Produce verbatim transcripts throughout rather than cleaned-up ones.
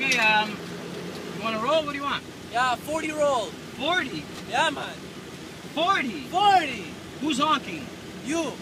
Okay, um, you want to roll? What do you want? Yeah, forty roll. forty? Yeah, man. forty? forty. Who's honking? You.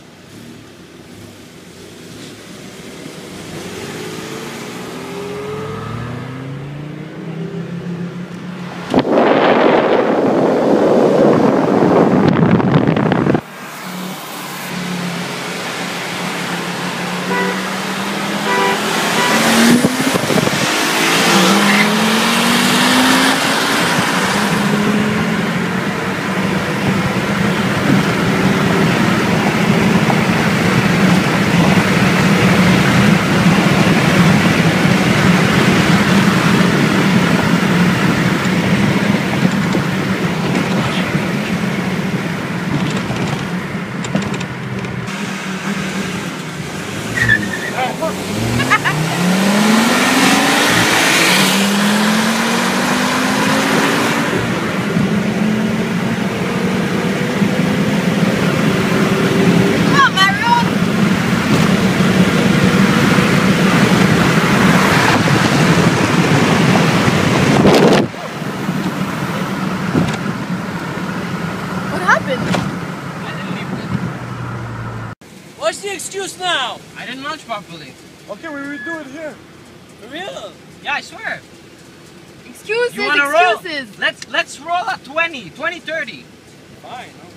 What's the excuse now? I didn't launch properly. Okay, we will do it here. For real? Yeah, I swear. Excuses, You want to roll? excuses. Let's let's roll at twenty, twenty, thirty. Fine.